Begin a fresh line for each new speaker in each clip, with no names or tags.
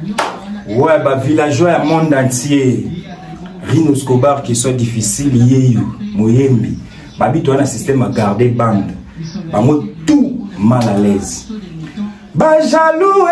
Ouais, bah villageois à monde entier. Rino Escobar qui sont difficiles, Yeyu, Moyembi. Babi, toi, un système à garder bande. Bah, moi, tout mal à l'aise. Bah, jaloux,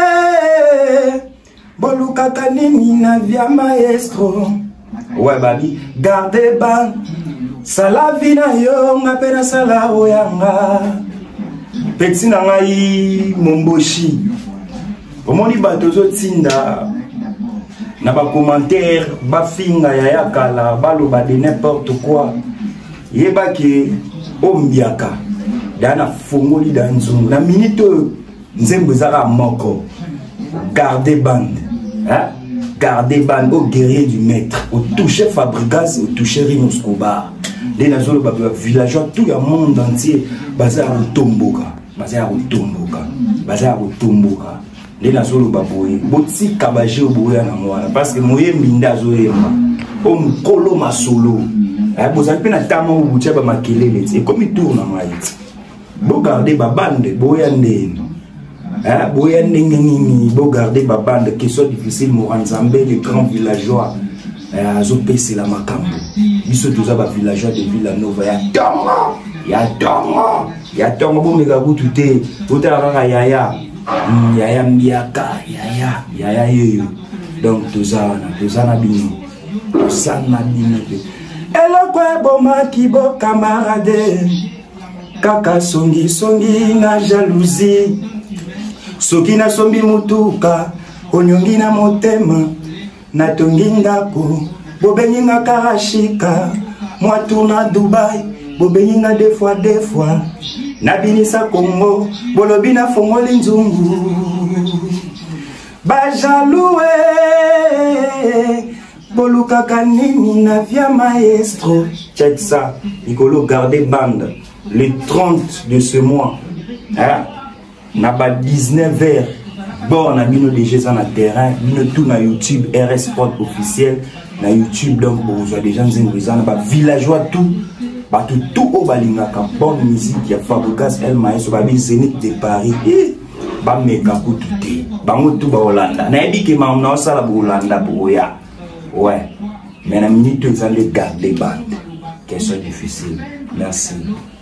Boluka kanini na via maestro. Ouais, babi, garder bande. Salavina yo, ngapena sala oyanga. Petit nangai momboshi. Omoni batozo tinda. Na ba commentaire, ba finga ya yakala, balo ba de n'importe quoi. Yeba ke ombiaka. Dana fongoli danzungu. Na minute nzembo zara moko. Gardez bande. Hein? Gardez bande au guerrier du maître. Au toucher Fabregas, au toucher Rino Escobar. Les nazolo ba villageois tout le monde entier basé à Tomboka. Basé à Tomboka. Basé à Tomboka. Les nazolo ba boye. Boti kabaje au boye na mwana. Parce que moye minda zoyema. O mkolo masolo. Vous avez na tama ou boutia ba makelele. Et comme il tourne en maït. Bo garder ba bande boyande. Boyande ngini. Bo garder ba bande qui sont difficiles Moranzambe les grands villageois. Azopé c'est la makambo. Ils sont tous à villageois de Villanova. Ya tongo bon mega boututé. Utara yaya. Yaya mbiaka. Yaya yeyo. Donc tous na bino. Tous na bino. Elo kwe boma kibo camarade. Kaka songi na jalousie. Soki na sombi mutuka. Onyongi na motema. Na tongingako. Bobeninga karashika. Moi tourna Dubaï. Bobeninga deux fois. Nabinisa Congo. Bolobina fongoli nzungu. Bajaloué. Boluka kanini na via maestro. Check ça. Nicolo garder bande. Le 30 de ce mois. Hein? Naba 19h. Bon, on a mis nos DG sur le terrain. Nous tout na YouTube. RS Sport officiel. Na YouTube. Donc, bon, vous avez des gens qui sont villageois tout. Tout au balingaka. Bonne musique. Il y a Fabregas El Maestro. Babi Zénith de Paris. Ba meka koututé. Bango tout ba Hollanda. Na ebi ke ma on a sala ba Hollanda pour ya. Ouais. Mais la minute, vous allez garder bande. Question difficile. Merci.